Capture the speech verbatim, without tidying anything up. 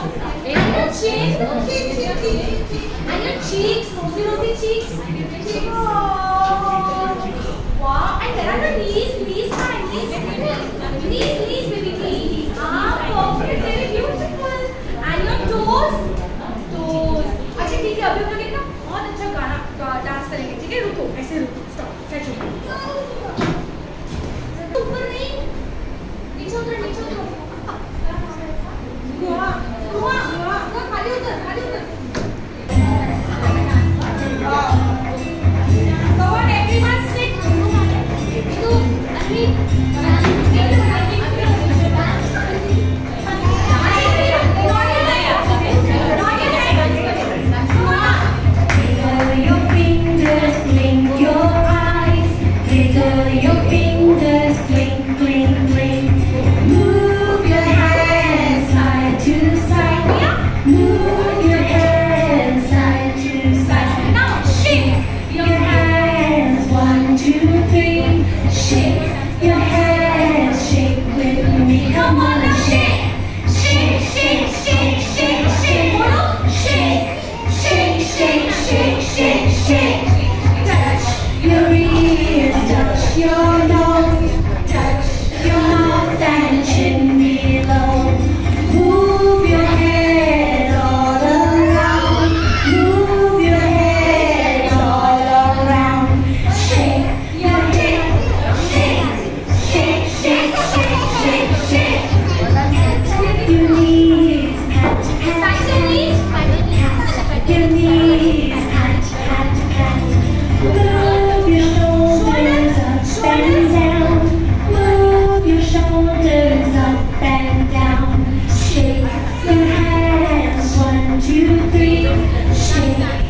And your chin. And your cheeks. Rosy, rosy cheeks. Oh. Wow. And where are the knees? Knees, my knees. Knees, knees, baby, knees. Ah, perfect. Very beautiful. And your toes. Toes. अच्छा ठीक है, अभी हम लोग एक ना बहुत अच्छा गाना डांस करेंगे. ठीक है, रुको, ऐसे रुको. Stop. Catch it. ऊपर नहीं. नीचे उतर, नीचे उतर. गुआ, गुआ, गुआ. खाली उतर, खाली उतर. Go on, everyone sit. Two, three. Shake your hands, one, two, three. Shake.